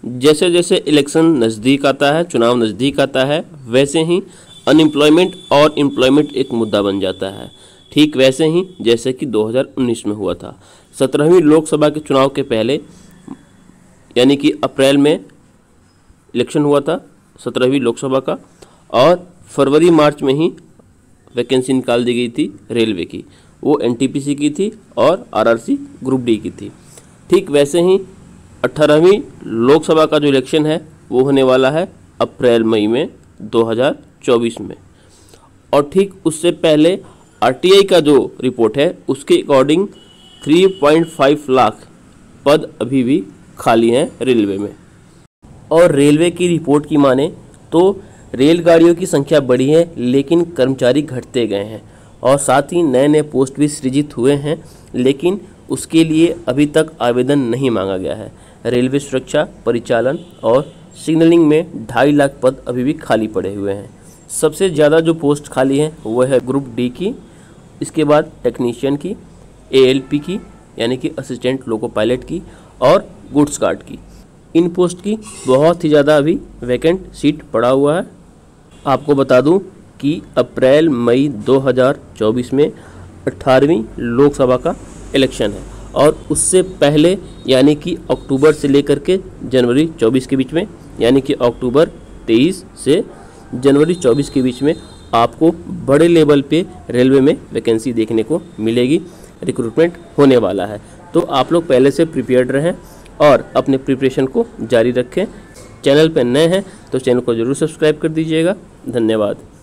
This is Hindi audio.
जैसे जैसे इलेक्शन नज़दीक आता है, चुनाव नज़दीक आता है, वैसे ही अनएम्प्लॉयमेंट और एम्प्लॉयमेंट एक मुद्दा बन जाता है। ठीक वैसे ही जैसे कि 2019 में हुआ था। 17वीं लोकसभा के चुनाव के पहले यानी कि अप्रैल में इलेक्शन हुआ था 17वीं लोकसभा का, और फरवरी मार्च में ही वैकेंसी निकाल दी गई थी रेलवे की। वो एनटीपीसी की थी और आरआरसी ग्रुप डी की थी। ठीक वैसे ही 18वीं लोकसभा का जो इलेक्शन है वो होने वाला है अप्रैल मई में 2024 में। और ठीक उससे पहले आरटीआई का जो रिपोर्ट है उसके अकॉर्डिंग 3.5 लाख पद अभी भी खाली हैं रेलवे में। और रेलवे की रिपोर्ट की माने तो रेलगाड़ियों की संख्या बढ़ी है लेकिन कर्मचारी घटते गए हैं, और साथ ही नए नए पोस्ट भी सृजित हुए हैं, लेकिन उसके लिए अभी तक आवेदन नहीं मांगा गया है। रेलवे सुरक्षा, परिचालन और सिग्नलिंग में 2.5 लाख पद अभी भी खाली पड़े हुए हैं। सबसे ज़्यादा जो पोस्ट खाली हैं वो है ग्रुप डी की, इसके बाद टेक्नीशियन की, एएलपी की यानी कि असिस्टेंट लोको पायलट की, और गुड्स कार्ड की। इन पोस्ट की बहुत ही ज़्यादा अभी वैकेंट सीट पड़ा हुआ है। आपको बता दूं कि अप्रैल मई 2024 में 18वीं लोकसभा का इलेक्शन है, और उससे पहले यानी कि अक्टूबर से लेकर के जनवरी 24 के बीच में, यानी कि अक्टूबर 23 से जनवरी 24 के बीच में आपको बड़े लेवल पे रेलवे में वैकेंसी देखने को मिलेगी, रिक्रूटमेंट होने वाला है। तो आप लोग पहले से प्रिपेयर्ड रहें और अपने प्रिपरेशन को जारी रखें। चैनल पर नए हैं तो चैनल को ज़रूर सब्सक्राइब कर दीजिएगा। धन्यवाद।